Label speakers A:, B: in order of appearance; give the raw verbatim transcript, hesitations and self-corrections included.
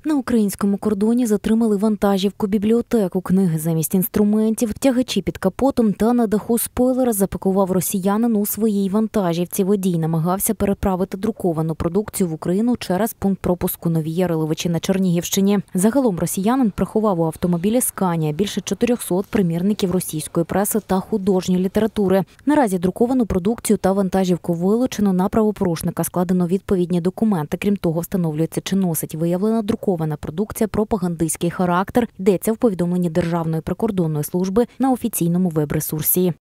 A: На українському кордоні затримали вантажівку-бібліотеку, книги замість інструментів, тягачі під капотом та на даху спойлера запакував росіянин у своїй вантажівці. Водій намагався переправити друковану продукцію в Україну через пункт пропуску Нові Яриловичі на Чернігівщині. Загалом росіянин приховав у автомобілі «Сканія» більше чотирьохсот примірників російської преси та художньої літератури. Наразі друковану продукцію та вантажівку вилучено, на правопорушника складено відповідні документи. Крім того, встановлюється, чи носить виявлена друкована продукція пропагандистський характер, йдеться в повідомленні Державної прикордонної служби на офіційному веб-ресурсі.